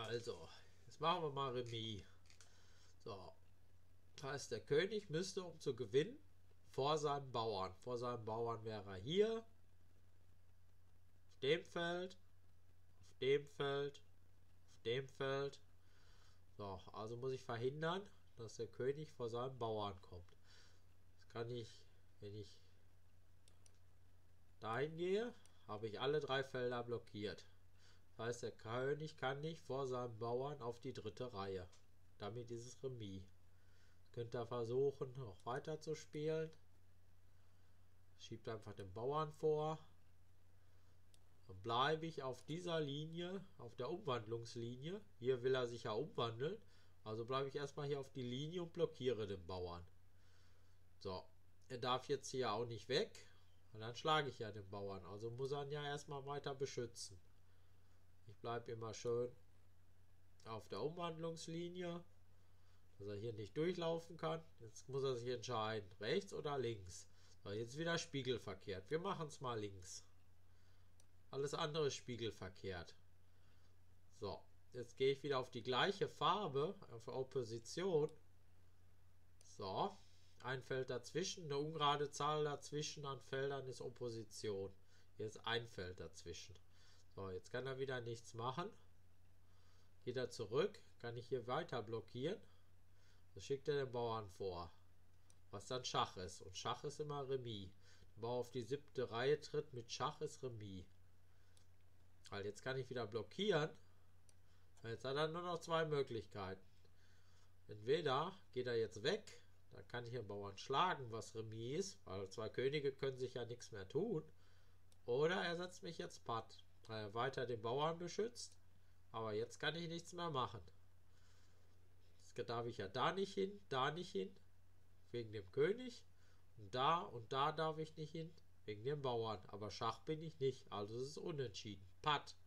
Also, jetzt machen wir mal Remis. So, das heißt, der König müsste, um zu gewinnen, vor seinem Bauern wäre er hier, auf dem Feld, auf dem Feld, auf dem Feld. So, also muss ich verhindern, dass der König vor seinem Bauern kommt. Das kann ich, wenn ich dahin gehe, habe ich alle 3 Felder blockiert. Das heißt, der König kann nicht vor seinem Bauern auf die 3. Reihe. Damit ist es Remis. Könnt ihr versuchen, noch weiter zu spielen. Schiebt einfach den Bauern vor. Dann bleibe ich auf dieser Linie, auf der Umwandlungslinie. Hier will er sich ja umwandeln. Also bleibe ich erstmal hier auf die Linie und blockiere den Bauern. So, er darf jetzt hier auch nicht weg. Und dann schlage ich ja den Bauern. Also muss er ihn ja erstmal weiter beschützen. Ich bleibe immer schön auf der Umwandlungslinie, dass er hier nicht durchlaufen kann. Jetzt muss er sich entscheiden, rechts oder links. So, jetzt wieder spiegelverkehrt. Wir machen es mal links. Alles andere ist spiegelverkehrt. So, jetzt gehe ich wieder auf die gleiche Farbe, auf Opposition. So, ein Feld dazwischen, eine ungerade Zahl dazwischen an Feldern ist Opposition. Hier ist ein Feld dazwischen. So, jetzt kann er wieder nichts machen. Geht er zurück, kann ich hier weiter blockieren. Das schickt er den Bauern vor. Was dann Schach ist. Und Schach ist immer Remis. Der Bauer auf die 7. Reihe tritt mit Schach ist Remis. Weil jetzt kann ich wieder blockieren. Jetzt hat er nur noch 2 Möglichkeiten. Entweder geht er jetzt weg, dann kann ich den Bauern schlagen, was Remis ist, weil 2 Könige können sich ja nichts mehr tun. Oder er setzt mich jetzt Patt, weil er weiter den Bauern beschützt. Aber jetzt kann ich nichts mehr machen. Jetzt darf ich ja da nicht hin, wegen dem König. Und da darf ich nicht hin, wegen dem Bauern. Aber Schach bin ich nicht, also es ist unentschieden. Patt.